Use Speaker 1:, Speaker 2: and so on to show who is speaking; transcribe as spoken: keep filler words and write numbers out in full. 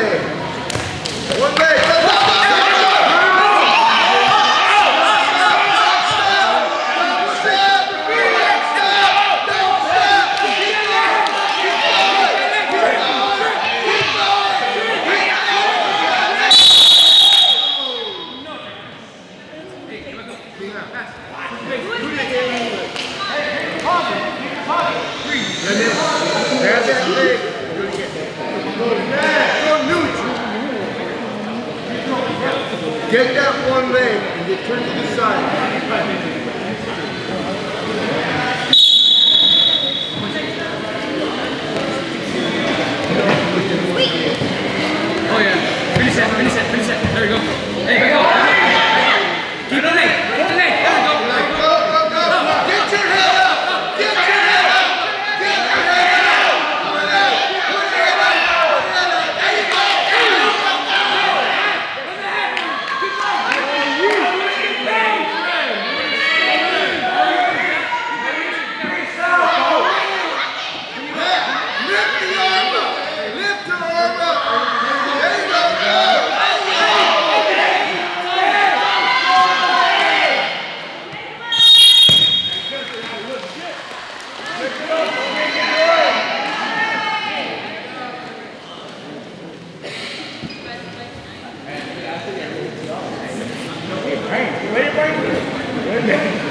Speaker 1: leg. One leg. Get that one leg and get turned to the side.
Speaker 2: Oh yeah. Finish it, finish it, finish it. There we go. Hey, go, go. Keep the leg. Keep the leg. There we go.
Speaker 1: Go, go, go. Get your head up. Get your head up. Get your head up. Put it out. Put your head up. Put your head up. There you go. Lift the arm up. Lift the arm up. There you go. Ready, Frank? Ready?